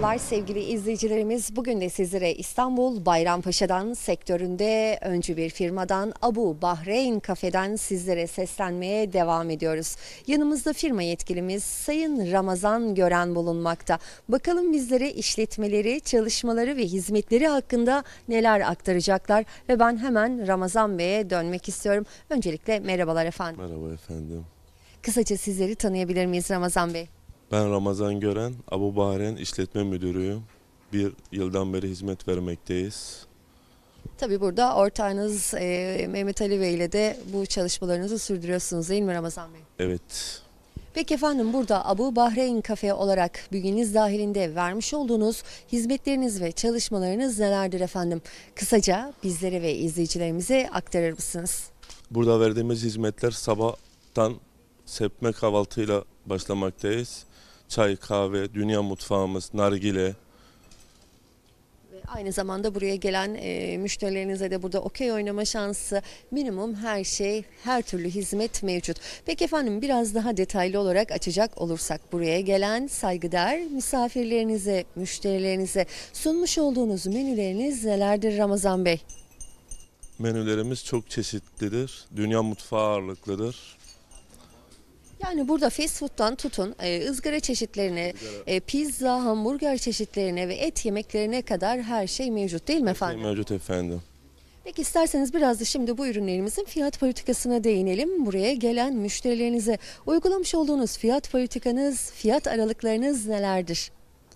Merhabalar sevgili izleyicilerimiz. Bugün de sizlere İstanbul Bayrampaşa'dan, sektöründe öncü bir firmadan Abu Bahreyn Kafe'den sizlere seslenmeye devam ediyoruz. Yanımızda firma yetkilimiz Sayın Ramazan Gören bulunmakta. Bakalım bizlere işletmeleri, çalışmaları ve hizmetleri hakkında neler aktaracaklar ve ben hemen Ramazan Bey'e dönmek istiyorum. Öncelikle merhabalar efendim. Merhaba efendim. Kısaca sizleri tanıyabilir miyiz Ramazan Bey? Ben Ramazan Gören, Abu Bahreyn İşletme Müdürüyüm. Bir yıldan beri hizmet vermekteyiz. Tabii burada ortağınız Mehmet Ali Bey ile de bu çalışmalarınızı sürdürüyorsunuz değil mi Ramazan Bey? Evet, Peki efendim burada Abu Bahreyn Kafe olarak bünyeniz dahilinde vermiş olduğunuz hizmetleriniz ve çalışmalarınız nelerdir efendim? Kısaca bizlere ve izleyicilerimize aktarır mısınız? burada verdiğimiz hizmetler sabahtan serpme kahvaltıyla başlamaktayız. Çay, kahve, dünya mutfağımız, nargile. Ve aynı zamanda buraya gelen müşterilerinize de burada okey oynama şansı, minimum her şey, her türlü hizmet mevcut. Peki efendim biraz daha detaylı olarak açacak olursak buraya gelen saygıdeğer misafirlerinize, müşterilerinize sunmuş olduğunuz menüleriniz nelerdir Ramazan Bey? Menülerimiz çok çeşitlidir. Dünya mutfağı ağırlıklıdır. Yani burada fast food'dan tutun ızgara çeşitlerine, pizza, hamburger çeşitlerine ve et yemeklerine kadar her şey mevcut değil mi efendim? Mevcut efendim. Peki isterseniz biraz da şimdi bu ürünlerimizin fiyat politikasına değinelim. Buraya gelen müşterilerinize uygulamış olduğunuz fiyat politikanız, fiyat aralıklarınız nelerdir?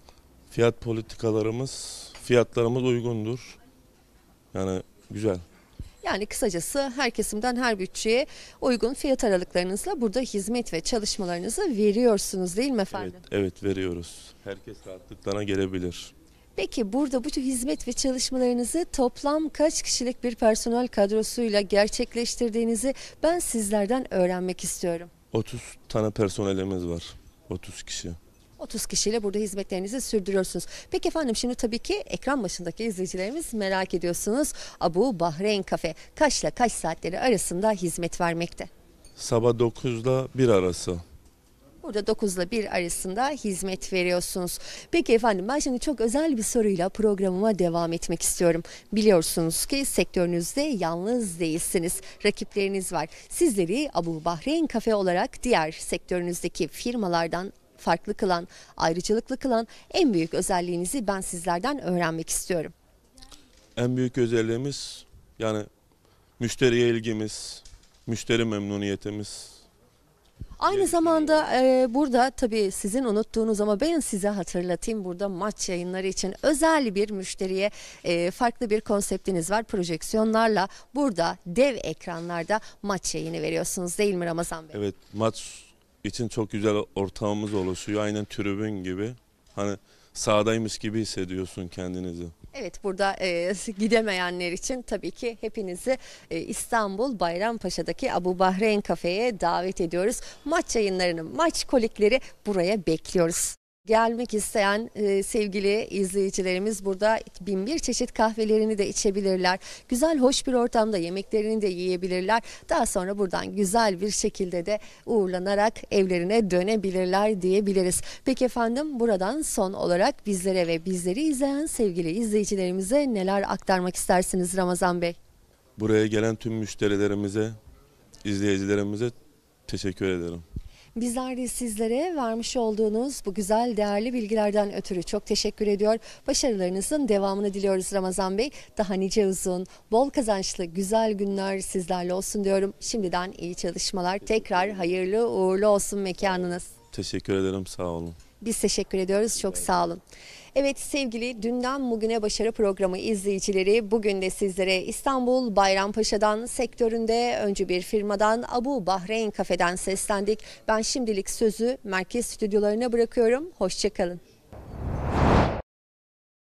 Fiyatlarımız uygundur. Yani güzel. Yani kısacası her kesimden her bütçeye uygun fiyat aralıklarınızla burada hizmet ve çalışmalarınızı veriyorsunuz değil mi efendim? Evet veriyoruz. Herkes rahatlıkla gelebilir. Peki burada bu tür hizmet ve çalışmalarınızı toplam kaç kişilik bir personel kadrosuyla gerçekleştirdiğinizi ben sizlerden öğrenmek istiyorum. 30 tane personelimiz var. 30 kişi. 30 kişiyle burada hizmetlerinizi sürdürüyorsunuz. Peki efendim şimdi tabii ki ekran başındaki izleyicilerimiz merak ediyorsunuz. Abu Bahreyn Kafe kaçla kaç saatleri arasında hizmet vermekte? Sabah 9 ile 1 arası. Burada 9 ile 1 arasında hizmet veriyorsunuz. Peki efendim ben şimdi çok özel bir soruyla programıma devam etmek istiyorum. Biliyorsunuz ki sektörünüzde yalnız değilsiniz. Rakipleriniz var. Sizleri Abu Bahreyn Kafe olarak diğer sektörünüzdeki firmalardan farklı kılan, ayrıcalıklı kılan en büyük özelliğinizi ben sizlerden öğrenmek istiyorum. En büyük özelliğimiz yani müşteriye ilgimiz, müşteri memnuniyetimiz. Aynı zamanda burada tabii sizin unuttuğunuz ama ben size hatırlatayım. Burada maç yayınları için özel bir müşteriye farklı bir konseptiniz var. Projeksiyonlarla burada dev ekranlarda maç yayını veriyorsunuz değil mi Ramazan Bey? Evet, maç için çok güzel ortamımız oluşuyor. Aynen tribün gibi. Hani sahadaymış gibi hissediyorsun kendinizi. Evet burada gidemeyenler için tabii ki hepinizi İstanbul Bayrampaşa'daki Abu Bahreyn Kafe'ye davet ediyoruz. Maç yayınlarını, maç kolikleri buraya bekliyoruz. Gelmek isteyen sevgili izleyicilerimiz burada bin bir çeşit kahvelerini de içebilirler. Güzel, hoş bir ortamda yemeklerini de yiyebilirler. Daha sonra buradan güzel bir şekilde de uğurlanarak evlerine dönebilirler diyebiliriz. Peki efendim buradan son olarak bizlere ve bizleri izleyen sevgili izleyicilerimize neler aktarmak istersiniz Ramazan Bey? Buraya gelen tüm müşterilerimize, izleyicilerimize teşekkür ederim. Bizler de sizlere vermiş olduğunuz bu güzel değerli bilgilerden ötürü çok teşekkür ediyor. Başarılarınızın devamını diliyoruz Ramazan Bey. Daha nice uzun, bol kazançlı, güzel günler sizlerle olsun diyorum. Şimdiden iyi çalışmalar. Tekrar hayırlı uğurlu olsun mekanınız. Teşekkür ederim, sağ olun. Biz teşekkür ediyoruz. Çok sağ olun. Evet sevgili Dünden Bugüne Başarı programı izleyicileri, bugün de sizlere İstanbul Bayrampaşa'dan, sektöründe öncü bir firmadan Abu Bahreyn Kafe'den seslendik. Ben şimdilik sözü merkez stüdyolarına bırakıyorum. Hoşça kalın.